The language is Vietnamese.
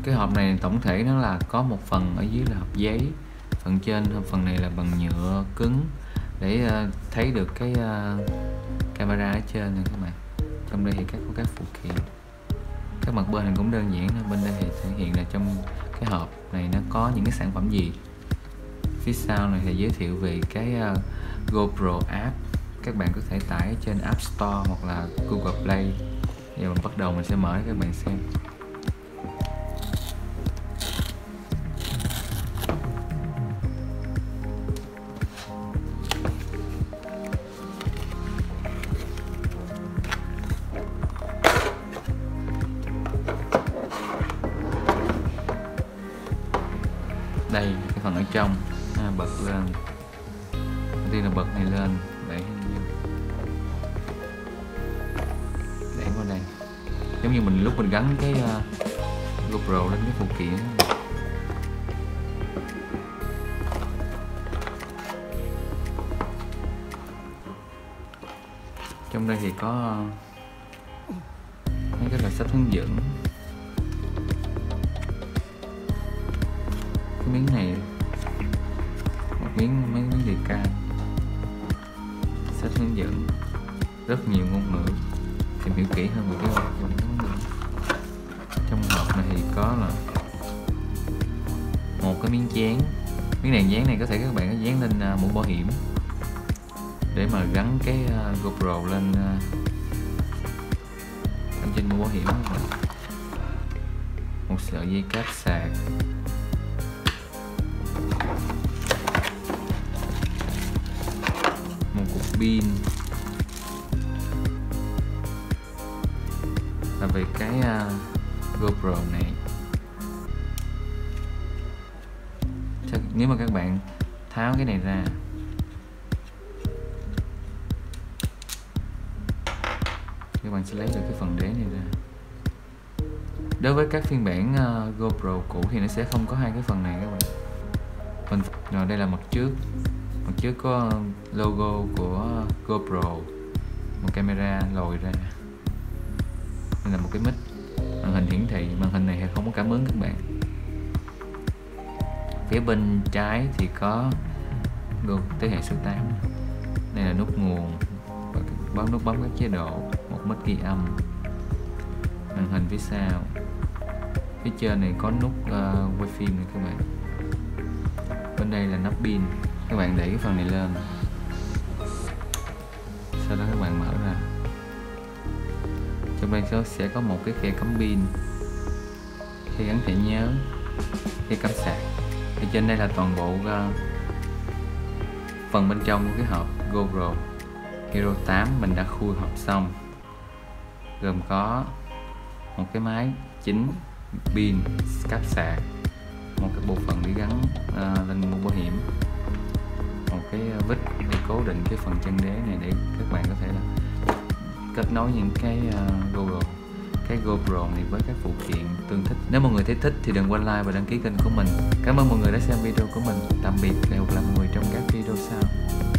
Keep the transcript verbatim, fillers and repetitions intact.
cái hộp này tổng thể nó là có một phần ở dưới là hộp giấy, phần trên phần này là bằng nhựa cứng để uh, thấy được cái uh, camera ở trên này các bạn. Trong đây thì các có các phụ kiện, các mặt bên này cũng đơn giản. Bên đây thì thể hiện là trong cái hộp này nó có những cái sản phẩm gì. Phía sau này thì giới thiệu về cái uh, GoPro app, các bạn có thể tải trên App Store hoặc là Google Play. Giờ mình bắt đầu mình sẽ mở các bạn xem. Đây cái phần ở trong à, bật lên. Đầu tiên là bật này lên, đẩy đẩy qua đây, giống như mình lúc mình gắn cái uh, GoPro lên cái phụ kiện. Trong đây thì có mấy cái loại sách hướng dẫn. Cái miếng này một miếng mấy miếng đề can, sách hướng dẫn rất nhiều ngôn ngữ, tìm hiểu kỹ hơn về cái hộp. Trong hộp này thì có là một cái miếng dán. Miếng này dán này có thể các bạn có dán lên uh, mũ bảo hiểm để mà gắn cái uh, GoPro lên uh, lên trên mũ bảo hiểm. Một sợi dây cáp sạc, một cục pin. Và về cái uh, GoPro này, nếu mà các bạn tháo cái này ra, các bạn sẽ lấy được cái phần đế này ra. Đối với các phiên bản uh, GoPro cũ thì nó sẽ không có hai cái phần này các bạn. Mình rồi đây là mặt trước. Mặt trước có logo của GoPro, một camera lồi ra. Đây là một cái mic, màn hình hiển thị. Màn hình này không có cảm ứng các bạn. Phía bên trái thì có Go thế hệ số tám. Đây là nút nguồn, bấm nút bấm các chế độ, một mic ghi âm. Màn hình phía sau. Phía trên này có nút uh, quay phim này các bạn. Bên đây là nắp pin. Các bạn đẩy cái phần này lên, sau đó các bạn mở ra. Trong đây sẽ có một cái khe cắm pin, khe gắn thẻ nhớ, khe cắm sạc. Thì trên đây là toàn bộ uh, phần bên trong của cái hộp GoPro Hero tám mình đã khui hộp xong, gồm có một cái máy chính, pin, cáp sạc, một cái bộ phận để gắn uh, lên mũ bảo hiểm, một cái vít để cố định cái phần chân đế này để các bạn có thể là kết nối những cái uh, GoPro cái GoPro này với các phụ kiện tương thích. Nếu mọi người thấy thích thì đừng quên like và đăng ký kênh của mình. Cảm ơn mọi người đã xem video của mình. Tạm biệt và hẹn gặp lại mọi người trong các video sau.